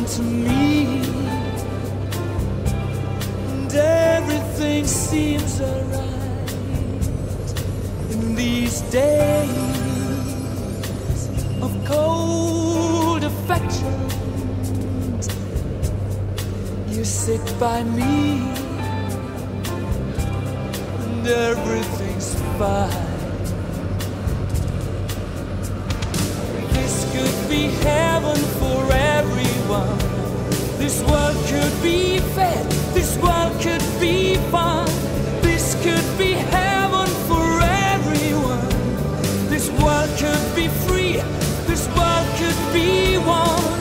to me, and everything seems alright in these days of cold affections. You sit by me, and everything's fine. This could be heaven for everyone. This world could be fair. This world could be fun. This could be heaven for everyone. This world could be free. This world could be one.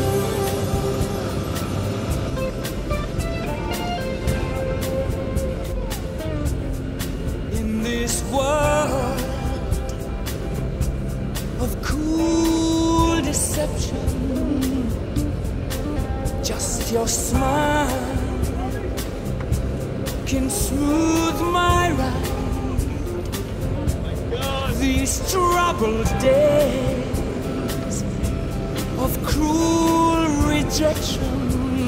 In this world of cool deception, just your smile can smooth my ride. These troubled days of cruel rejection,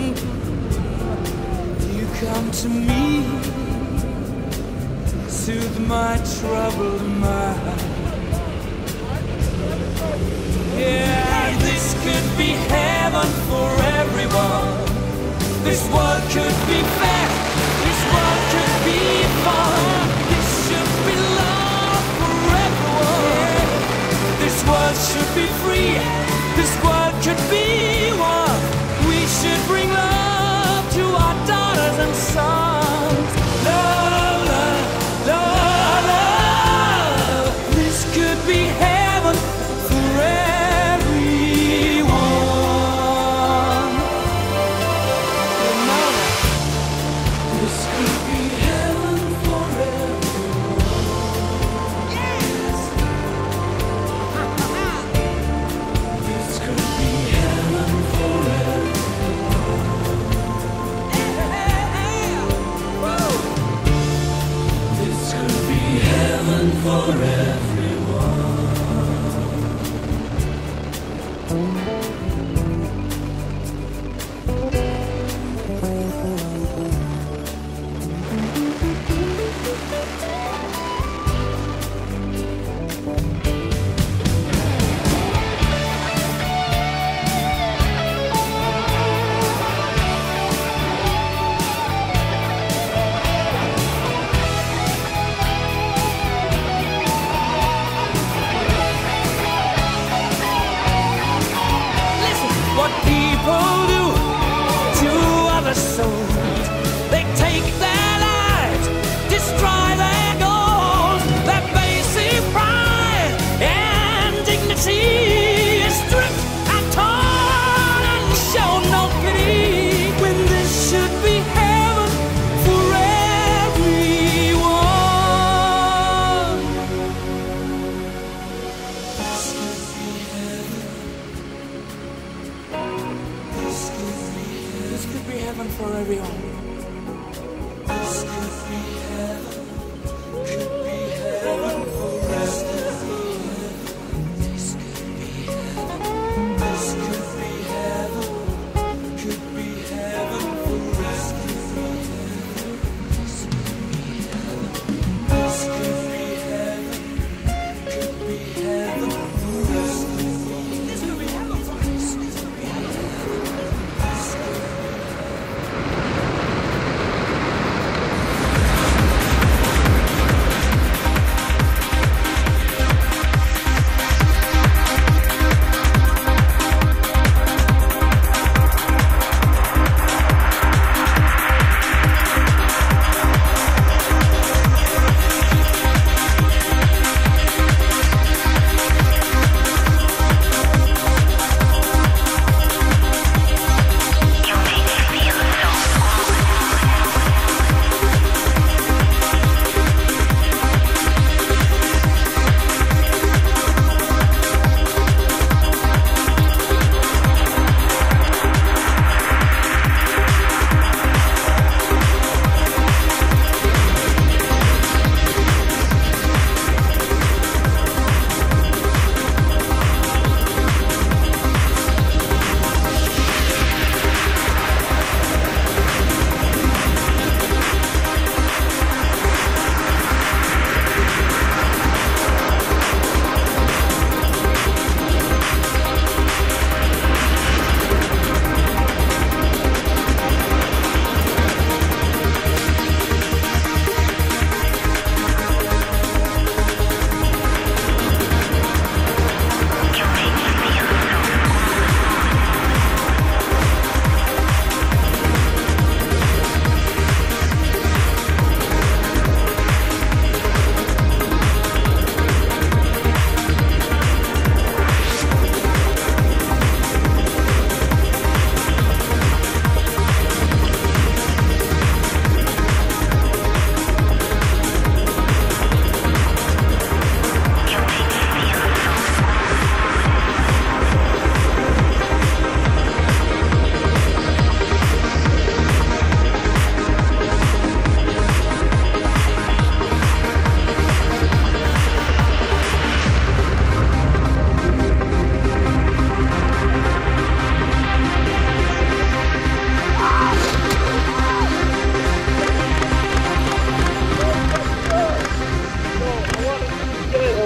you come to me, soothe my troubled mind. Yeah, this could be heaven for everyone. This world could be fair. This world could be fun. This should be love for everyone. This world should be free. This world could be one. We should bring love to our daughters and sons. Love, love, love, love. This could be heaven for everyone. This could be heaven for everyone. Yes. This could be heaven for everyone. Woo. This could be heaven for everyone. What people do to other souls, they take their lives, destroy their goals. Their basic pride and dignity is stripped and torn and show no pity, when this should be heaven for everyone. This could be heaven. This could be heaven for everyone. This could be heaven. Could be heaven for everyone. This could be heaven. This could be heaven. Could be heaven for everyone. This could be heaven. Could be heaven for everyone. This could be heaven for us.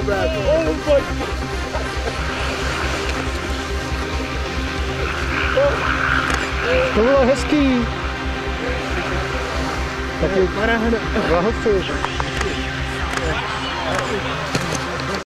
brácho. Oh my. To bylo hezký. Taky 2 hosty.